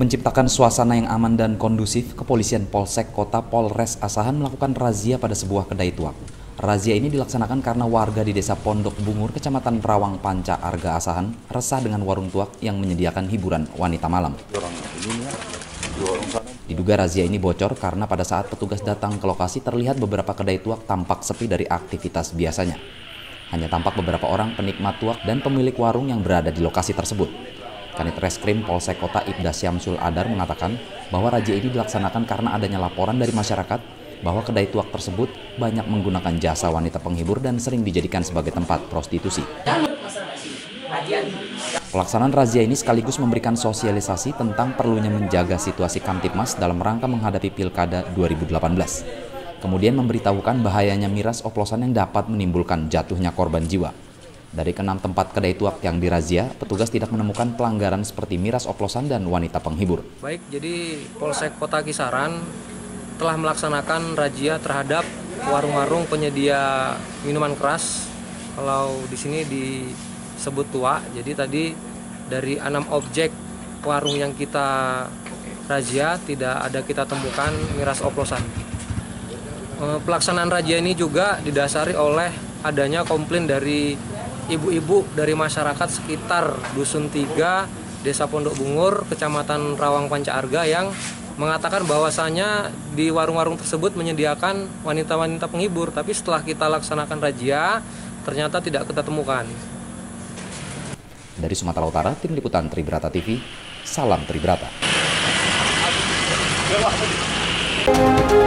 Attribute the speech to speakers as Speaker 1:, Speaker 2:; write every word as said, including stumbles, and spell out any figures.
Speaker 1: menciptakan suasana yang aman dan kondusif, Kepolisian Polsek Kota Polres Asahan melakukan razia pada sebuah kedai tuak. Razia ini dilaksanakan karena warga di Desa Pondok Bungur, Kecamatan Rawang Panca Arga Asahan, resah dengan warung tuak yang menyediakan hiburan wanita malam. Diduga razia ini bocor karena pada saat petugas datang ke lokasi terlihat beberapa kedai tuak tampak sepi dari aktivitas biasanya. Hanya tampak beberapa orang penikmat tuak dan pemilik warung yang berada di lokasi tersebut. Kanit Reskrim Polsek Kota Ibda Syamsul Adar mengatakan bahwa razia ini dilaksanakan karena adanya laporan dari masyarakat bahwa kedai tuak tersebut banyak menggunakan jasa wanita penghibur dan sering dijadikan sebagai tempat prostitusi. Pelaksanaan razia ini sekaligus memberikan sosialisasi tentang perlunya menjaga situasi Kamtibmas dalam rangka menghadapi Pilkada dua ribu delapan belas. Kemudian memberitahukan bahayanya miras oplosan yang dapat menimbulkan jatuhnya korban jiwa. Dari keenam tempat kedai tuak yang dirazia, petugas tidak menemukan pelanggaran seperti miras oplosan dan wanita penghibur.
Speaker 2: Baik, jadi Polsek Kota Kisaran telah melaksanakan razia terhadap warung-warung penyedia minuman keras. Kalau di sini disebut tua, jadi tadi dari enam objek warung yang kita razia tidak ada kita temukan miras oplosan. Pelaksanaan razia ini juga didasari oleh adanya komplain dari ibu-ibu dari masyarakat sekitar Dusun tiga, Desa Pondok Bungur, Kecamatan Rawang Panca Arga yang mengatakan bahwasanya di warung-warung tersebut menyediakan wanita-wanita penghibur, tapi setelah kita laksanakan razia ternyata tidak kita temukan.
Speaker 1: Dari Sumatera Utara, Tim Liputan Tribrata T V, salam Tribrata.